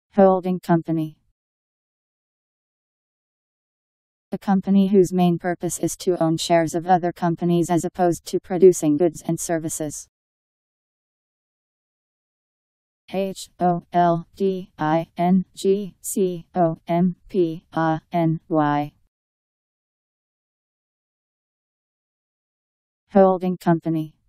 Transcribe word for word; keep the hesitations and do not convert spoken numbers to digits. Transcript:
Holding company. A company whose main purpose is to own shares of other companies as opposed to producing goods and services. H O L D I N G C O M P A N Y. Holding company.